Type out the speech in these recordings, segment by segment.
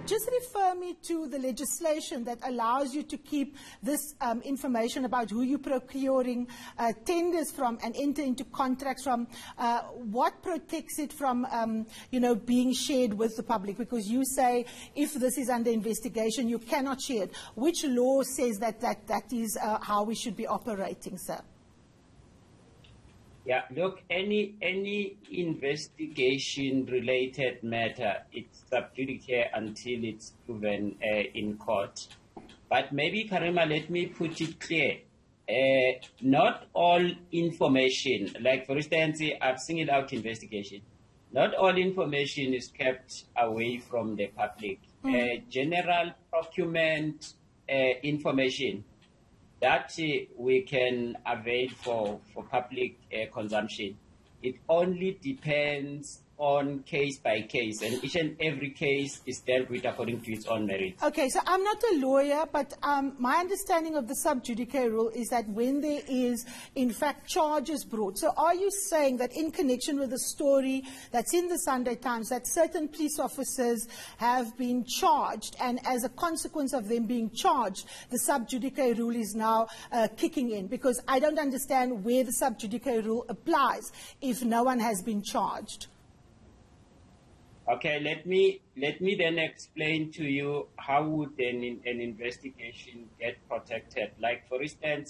Just refer me to the legislation that allows you to keep this information about who you're procuring tenders from and enter into contracts from. What protects it from, being shared with the public? Because you say if this is under investigation, you cannot share it. Which law says that is how we should be operating, sir? Yeah, look, any investigation-related matter, it's sub judice until it's proven in court. But maybe, Karima, let me put it clear. Not all information, like for instance, I've singled out investigation. Not all information is kept away from the public. General procurement information that we can avail for public consumption. It only depends on case by case, and each and every case is dealt with according to its own merits. Okay, so I'm not a lawyer, but my understanding of the sub judice rule is that when there is, in fact, charges brought. So are you saying that in connection with the story that's in the Sunday Times, that certain police officers have been charged, and as a consequence of them being charged, the sub judice rule is now kicking in? Because I don't understand where the sub judice rule applies if no one has been charged. Okay, let me then explain to you how would an investigation get protected. Like, for instance,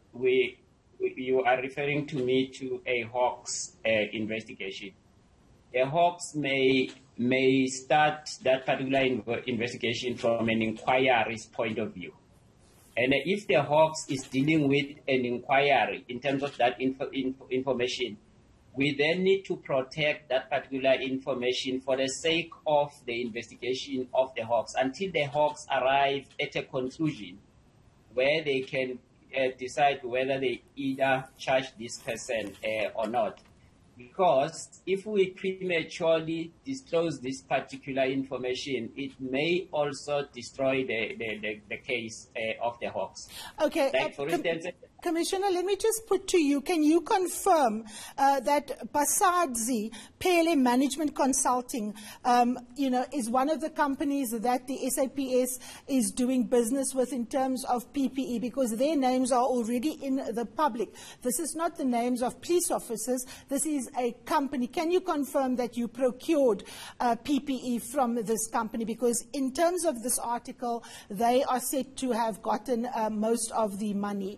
you are referring to me to a Hawks investigation. A Hawks may start that particular investigation from an inquiry's point of view. And if the Hawks is dealing with an inquiry in terms of that information, we then need to protect that particular information for the sake of the investigation of the Hawks until the Hawks arrive at a conclusion where they can decide whether they either charge this person or not. Because if we prematurely disclose this particular information, it may also destroy the case of the Hawks. Okay. Like, for instance, Commissioner, let me just put to you, can you confirm that Basadzi Pele Management Consulting, is one of the companies that the SAPS is doing business with in terms of PPE, because their names are already in the public. This is not the names of police officers. This is a company. Can you confirm that you procured PPE from this company? Because in terms of this article, they are said to have gotten most of the money.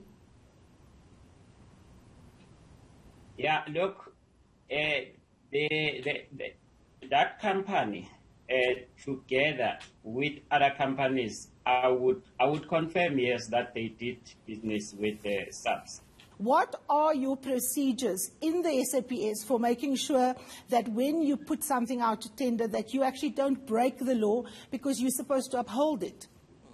Yeah, look, that company, together with other companies, I would confirm, yes, that they did business with the subs. What are your procedures in the SAPS for making sure that when you put something out to tender, that you actually don't break the law because you're supposed to uphold it?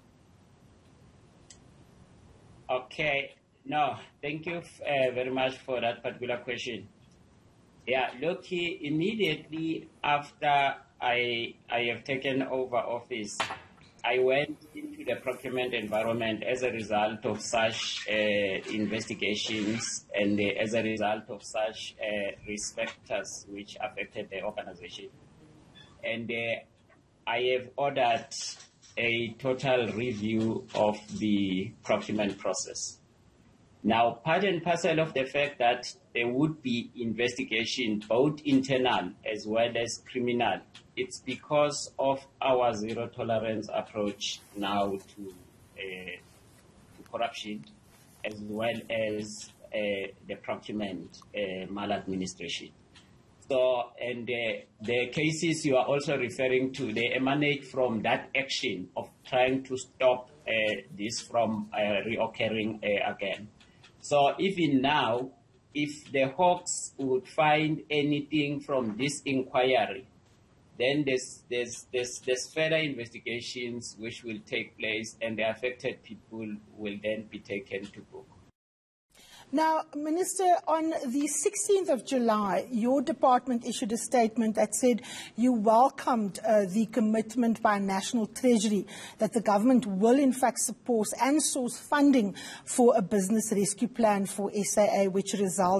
Okay. No, thank you very much for that particular question. Yeah, look, immediately after I have taken over office, I went into the procurement environment as a result of such investigations and as a result of such risk factors which affected the organization. And I have ordered a total review of the procurement process. Now, part and parcel of the fact that there would be investigation, both internal as well as criminal, it's because of our zero tolerance approach now to corruption, as well as the procurement maladministration. So, and the cases you are also referring to, they emanate from that action of trying to stop this from reoccurring again. So even now, if the Hawks would find anything from this inquiry, then there's further investigations which will take place, and the affected people will then be taken to book. Now, Minister, on the 16th of July, your department issued a statement that said you welcomed the commitment by National Treasury that the government will in fact support and source funding for a business rescue plan for SAA, which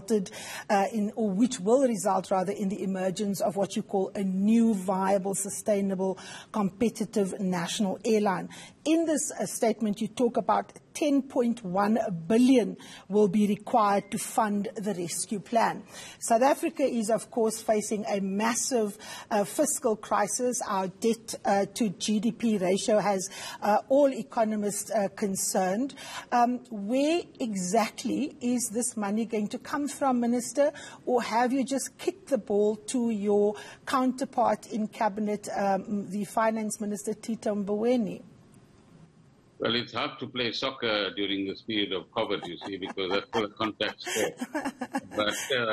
which will result rather in the emergence of what you call a new viable, sustainable, competitive national airline. In this statement, you talk about 10.1 billion will be required to fund the rescue plan. South Africa is, of course, facing a massive fiscal crisis. Our debt to GDP ratio has all economists concerned. Where exactly is this money going to come from, Minister? Or have you just kicked the ball to your counterpart in Cabinet, the Finance Minister, Tito Mboweni? Well, it's hard to play soccer during this period of COVID, you see, because that's full of contact sport. But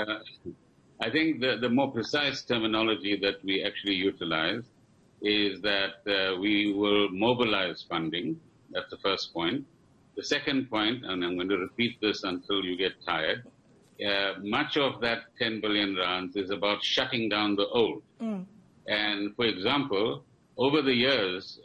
I think the more precise terminology that we actually utilize is that we will mobilize funding. That's the first point. The second point, and I'm going to repeat this until you get tired, much of that 10 billion rands is about shutting down the old. And, for example, over the years,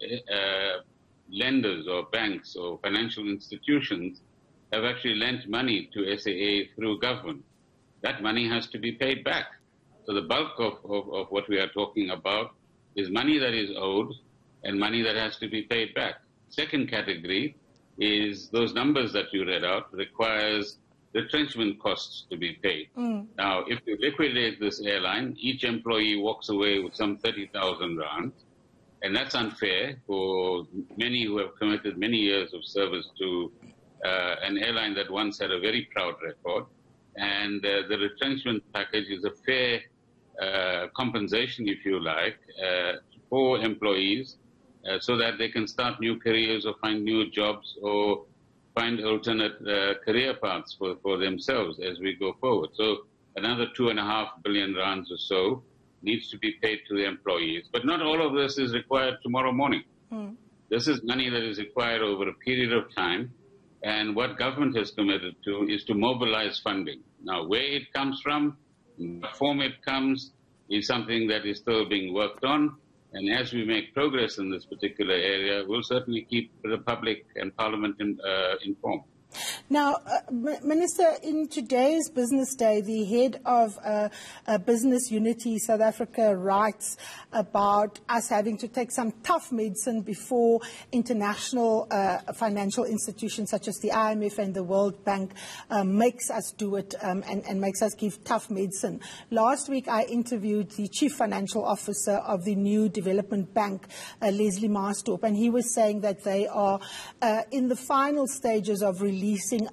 lenders or banks or financial institutions have actually lent money to SAA through government. That money has to be paid back. So the bulk of what we are talking about is money that is owed and money that has to be paid back. Second category is those numbers that you read out requires retrenchment costs to be paid. Now, if you liquidate this airline, each employee walks away with some 30,000 rands. And that's unfair for many who have committed many years of service to an airline that once had a very proud record. And the retrenchment package is a fair compensation, if you like, for employees so that they can start new careers or find new jobs or find alternate career paths for themselves as we go forward. So another 2.5 billion rands or so needs to be paid to the employees. But not all of this is required tomorrow morning. This is money that is required over a period of time. And what government has committed to is to mobilize funding. Now, where it comes from, in what form it comes, is something that is still being worked on. And as we make progress in this particular area, we'll certainly keep the public and Parliament informed. Now, Minister, in today's Business Day, the head of Business Unity South Africa writes about us having to take some tough medicine before international financial institutions such as the IMF and the World Bank makes us do it and makes us give tough medicine. Last week, I interviewed the Chief Financial Officer of the New Development Bank, Leslie Marstorp, and he was saying that they are in the final stages of releasing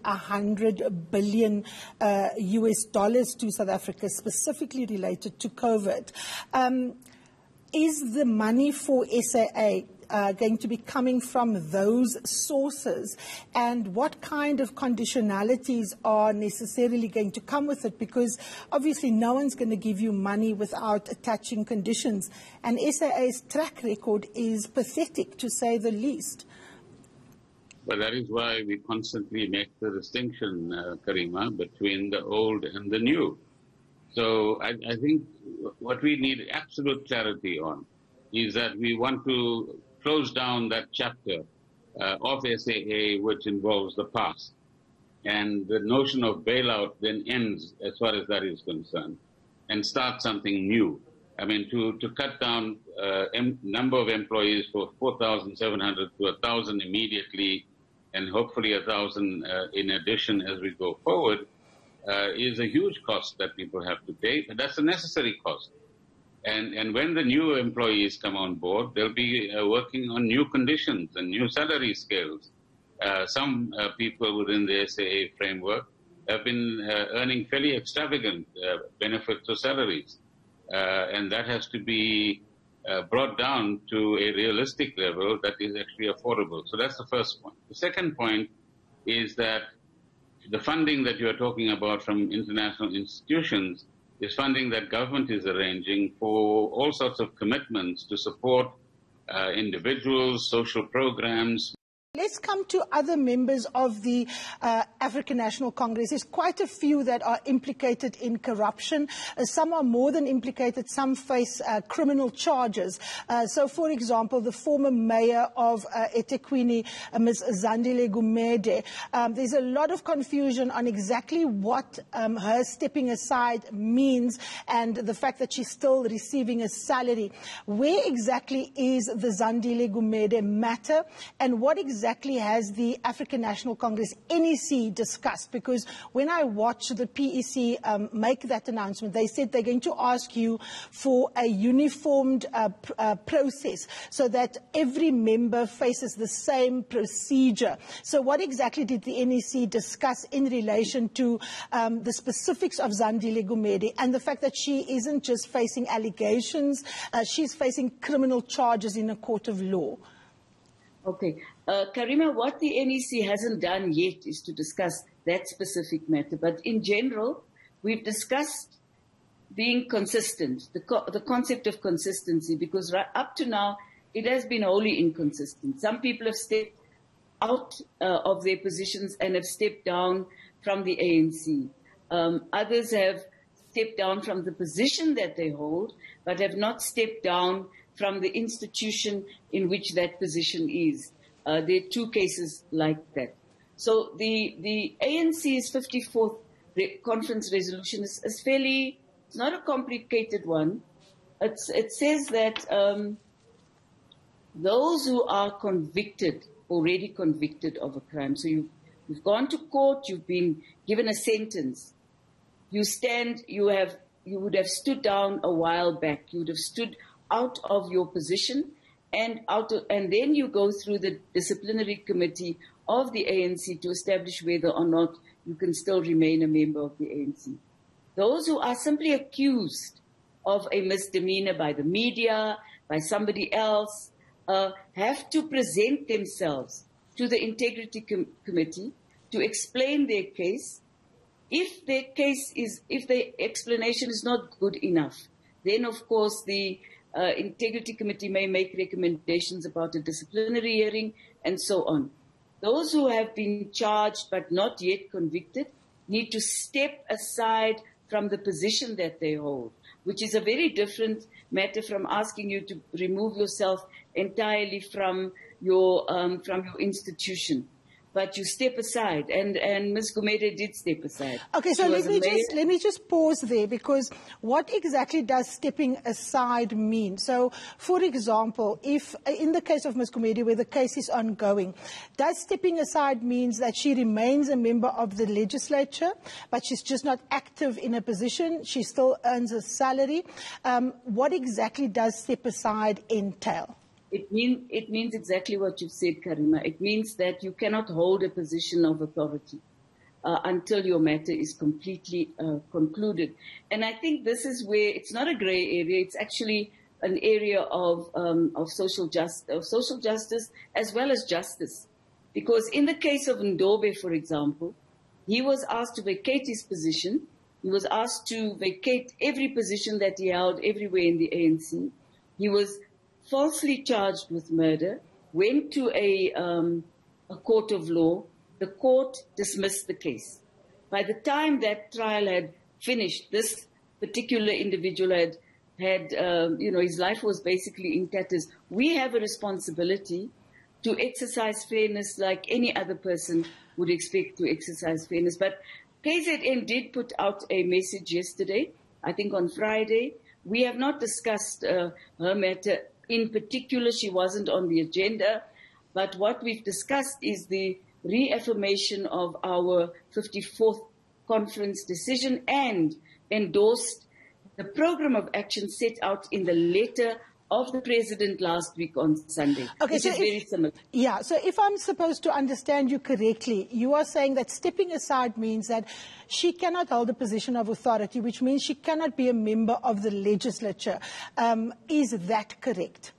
100 billion US dollars to South Africa, specifically related to COVID. Is the money for SAA going to be coming from those sources? And what kind of conditionalities are necessarily going to come with it? Because obviously no one's going to give you money without attaching conditions. And SAA's track record is pathetic, to say the least. But that is why we constantly make the distinction, Karima, between the old and the new. So I think what we need absolute clarity on is that we want to close down that chapter of SAA which involves the past. And the notion of bailout then ends as far as that is concerned and start something new. I mean, to cut down number of employees for 4,700 to 1,000 immediately, and hopefully 1,000 in addition as we go forward, is a huge cost that people have to pay, but that's a necessary cost. And when the new employees come on board, they'll be working on new conditions and new salary scales. Some people within the SAA framework have been earning fairly extravagant benefits or salaries, and that has to be brought down to a realistic level that is actually affordable. So that's the first point. The second point is that the funding that you are talking about from international institutions is funding that government is arranging for all sorts of commitments to support individuals, social programs, Let's come to other members of the African National Congress. There's quite a few that are implicated in corruption. Some are more than implicated. Some face criminal charges. So, for example, the former mayor of eThekwini, Ms. Zandile Gumede, there's a lot of confusion on exactly what her stepping aside means and the fact that she's still receiving a salary. Where exactly is the Zandile Gumede matter, and what exactly has the African National Congress, NEC, discussed? Because when I watched the PEC make that announcement, they said they're going to ask you for a uniformed process so that every member faces the same procedure. So what exactly did the NEC discuss in relation to the specifics of Zandile Gumede and the fact that she isn't just facing allegations, she's facing criminal charges in a court of law? Okay. Karima, what the NEC hasn't done yet is to discuss that specific matter. But in general, we've discussed being consistent, the concept of consistency, because right up to now, it has been wholly inconsistent. Some people have stepped out of their positions and have stepped down from the ANC. Others have stepped down from the position that they hold, but have not stepped down from the institution in which that position is. There are two cases like that. So the ANC's 54th conference resolution is fairly, it's not a complicated one. It says that those who are convicted, already convicted of a crime, so you've gone to court, you've been given a sentence, you would have stood down a while back, you would have stood out of your position, and then you go through the disciplinary committee of the ANC to establish whether or not you can still remain a member of the ANC. Those who are simply accused of a misdemeanor by the media, by somebody else, have to present themselves to the integrity committee to explain their case. If the explanation is not good enough, then of course the integrity committee may make recommendations about a disciplinary hearing and so on. Those who have been charged but not yet convicted need to step aside from the position that they hold, which is a very different matter from asking you to remove yourself entirely from your institution. But you step aside, and Ms. Gumede did step aside. Okay, so let me just pause there, because what exactly does stepping aside mean? So, for example, if in the case of Ms. Gumede, where the case is ongoing, does stepping aside means that she remains a member of the legislature, but she's just not active in a position, she still earns a salary? What exactly does step aside entail? It means exactly what you've said, Karima. It means that you cannot hold a position of authority until your matter is completely concluded. And I think this is where it's not a grey area. It's actually an area of social justice as well as justice. Because in the case of Ndobe, for example, he was asked to vacate his position. He was asked to vacate every position that he held everywhere in the ANC. He was falsely charged with murder, went to a court of law. The court dismissed the case. By the time that trial had finished, this particular individual had his life was basically in tatters. We have a responsibility to exercise fairness like any other person would expect to exercise fairness. But KZN did put out a message yesterday, I think on Friday. We have not discussed her matter in particular. She wasn't on the agenda. But what we've discussed is the reaffirmation of our 54th conference decision and endorsed the program of action set out in the letter of the President last week on Sunday, okay, which is very similar. Yeah, so if I'm supposed to understand you correctly, you are saying that stepping aside means that she cannot hold a position of authority, which means she cannot be a member of the legislature. Is that correct?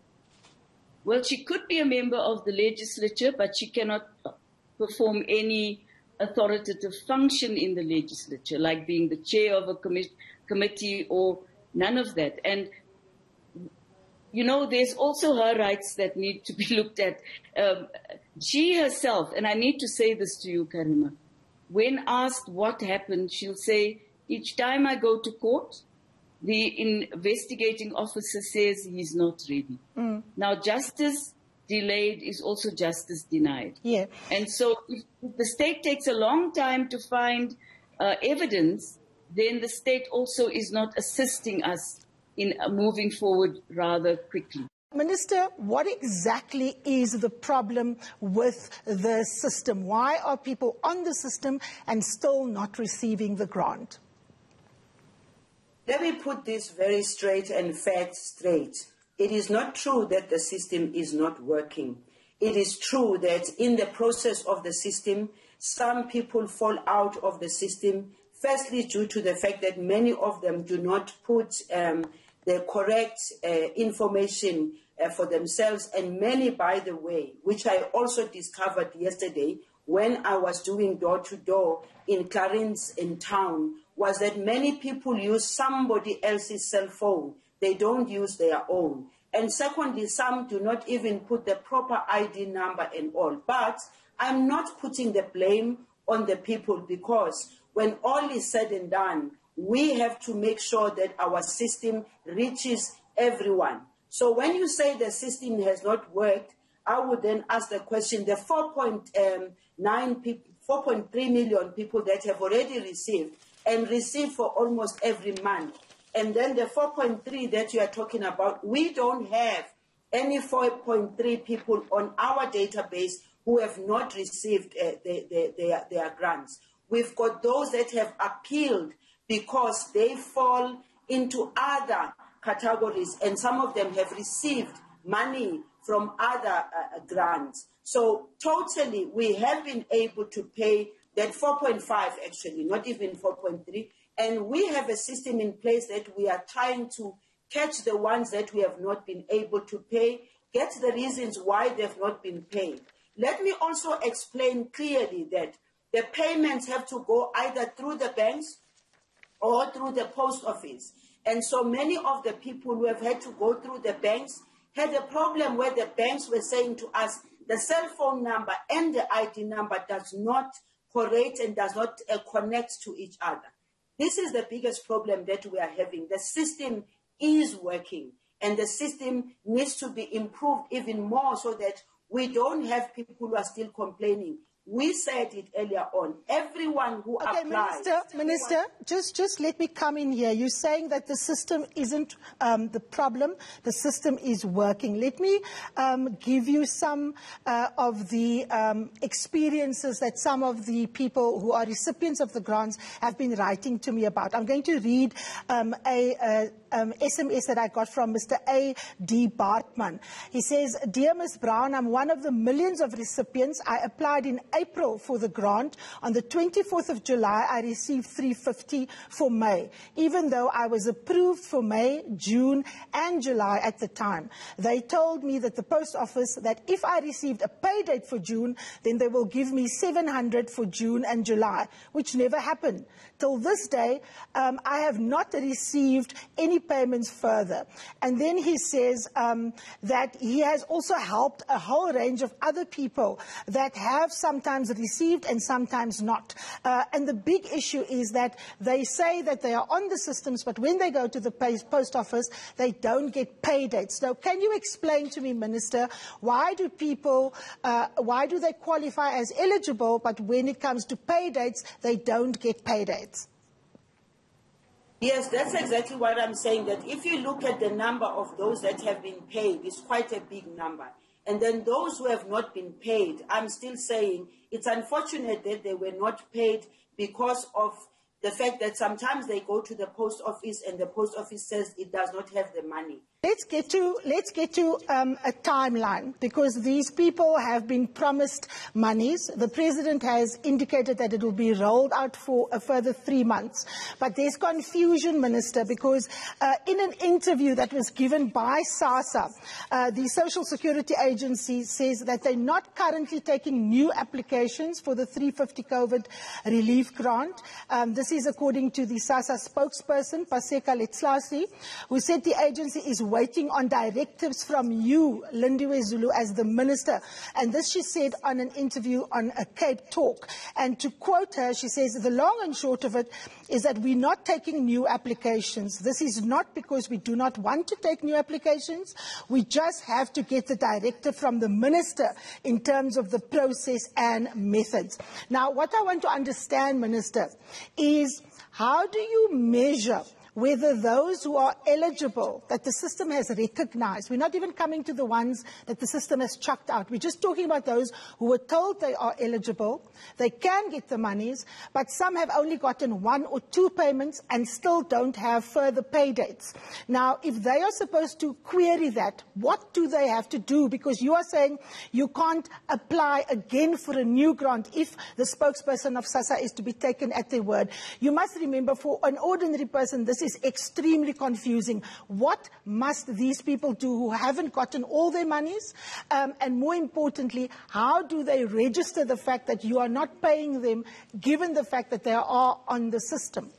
Well, she could be a member of the legislature, but she cannot perform any authoritative function in the legislature, like being the chair of a committee or none of that. And there's also her rights that need to be looked at. She herself, and I need to say this to you, Karima, when asked what happened, she'll say, each time I go to court, the investigating officer says he's not ready. Now, justice delayed is also justice denied. Yeah. And so if the state takes a long time to find evidence, then the state also is not assisting us in moving forward rather quickly. Minister, what exactly is the problem with the system? Why are people on the system and still not receiving the grant? Let me put this very straight and facts straight. It is not true that the system is not working. It is true that in the process of the system, some people fall out of the system, firstly due to the fact that many of them do not put the correct information for themselves, and many, by the way, which I also discovered yesterday when I was doing door-to-door in Clarence in town, was that many people use somebody else's cell phone. They don't use their own. And secondly, some do not even put the proper ID number and all. But I'm not putting the blame on the people, because when all is said and done, we have to make sure that our system reaches everyone. So when you say the system has not worked, I would then ask the question, the 4.3 million people that have already received and receive for almost every month, and then the 4.3 that you are talking about, we don't have any 4.3 people on our database who have not received their grants. We've got those that have appealed because they fall into other categories, and some of them have received money from other grants. So totally, we have been able to pay that 4.5, actually, not even 4.3. And we have a system in place that we are trying to catch the ones that we have not been able to pay, get the reasons why they've not been paid. Let me also explain clearly that the payments have to go either through the banks or through the post office. And so many of the people who have had to go through the banks had a problem where the banks were saying to us, the cell phone number and the ID number does not correlate and does not connect to each other. This is the biggest problem that we are having. The system is working, and the system needs to be improved even more so that we don't have people who are still complaining. We said it earlier on. Everyone who applies... Minister, just let me come in here. You're saying that the system isn't the problem. The system is working. Let me give you some of the experiences that some of the people who are recipients of the grants have been writing to me about. I'm going to read a SMS that I got from Mr. A.D. Bartman. He says, "Dear Ms. Brown, I'm one of the millions of recipients. I applied in April for the grant. On the 24th of July, I received $350 for May, even though I was approved for May, June, and July at the time. They told me that the post office that if I received a pay date for June, then they will give me $700 for June and July, which never happened. Till this day, I have not received any payments further." And then he says that he has also helped a whole range of other people that have sometimes received and sometimes not. And the big issue is that they say that they are on the systems, but when they go to the post office, they don't get pay dates. So can you explain to me, Minister, why do people, why do they qualify as eligible, but when it comes to pay dates, they don't get pay dates? Yes, that's exactly what I'm saying, that if you look at the number of those that have been paid, it's quite a big number. And then those who have not been paid, I'm still saying it's unfortunate that they were not paid because of the fact that sometimes they go to the post office and the post office says it does not have the money. Let's get to a timeline, because these people have been promised monies. The president has indicated that it will be rolled out for a further 3 months. But there's confusion, Minister, because in an interview that was given by SASSA, the Social Security Agency says that they're not currently taking new applications for the 350 COVID relief grant. This is according to the SASSA spokesperson, Paseka Letslasi, who said the agency is waiting on directives from you, Lindiwe Zulu, as the minister. And this she said on an interview on a Cape Talk. And to quote her, she says, the long and short of it is that we're not taking new applications. This is not because we do not want to take new applications. We just have to get the directive from the minister in terms of the process and methods. Now, what I want to understand, Minister, is how do you measure whether those who are eligible, that the system has recognized, we're not even coming to the ones that the system has chucked out, we're just talking about those who were told they are eligible, they can get the monies, but some have only gotten 1 or 2 payments and still don't have further pay dates. Now, if they are supposed to query that, what do they have to do? Because you are saying you can't apply again for a new grant if the spokesperson of SASSA is to be taken at their word. You must remember, for an ordinary person, this is extremely confusing. What must these people do who haven't gotten all their monies? And more importantly, how do they register the fact that you are not paying them, given the fact that they are on the system?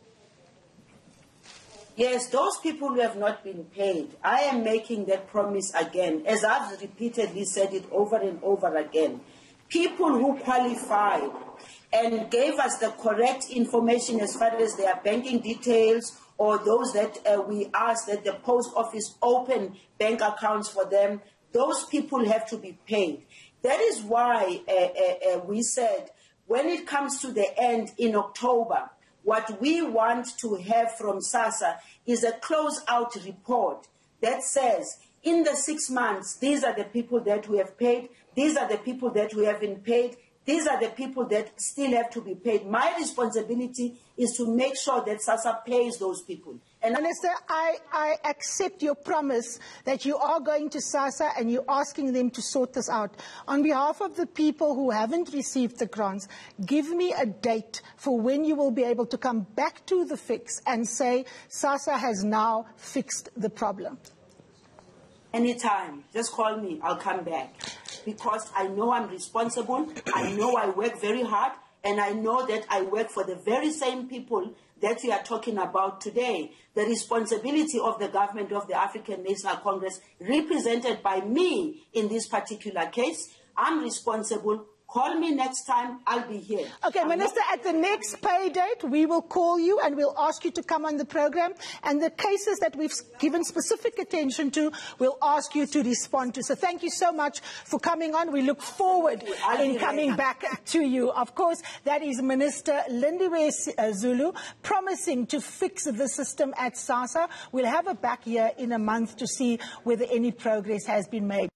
Yes, those people who have not been paid, I am making that promise again, as I've repeatedly said it over and over again. People who qualified and gave us the correct information as far as their banking details, or those that we asked that the post office open bank accounts for them, those people have to be paid. That is why we said, when it comes to the end in October, what we want to have from SASSA is a close-out report that says, in the 6 months, these are the people that we have paid, these are the people that we haven't paid, these are the people that still have to be paid. My responsibility is to make sure that SASSA pays those people. And Minister, I accept your promise that you are going to SASSA and you're asking them to sort this out. On behalf of the people who haven't received the grants, give me a date for when you will be able to come back to the fix and say SASSA has now fixed the problem. Anytime, just call me, I'll come back. Because I know I'm responsible, I know I work very hard, and I know that I work for the very same people that we are talking about today. The responsibility of the government of the African National Congress, represented by me in this particular case, I'm responsible. Call me next time, I'll be here. Okay, Minister, at the next pay date, we will call you and we'll ask you to come on the program. And the cases that we've given specific attention to, we'll ask you to respond to. So thank you so much for coming on. We look forward in coming back to you. Of course, that is Minister Lindiwe Zulu promising to fix the system at SASSA. We'll have her back here in a month to see whether any progress has been made.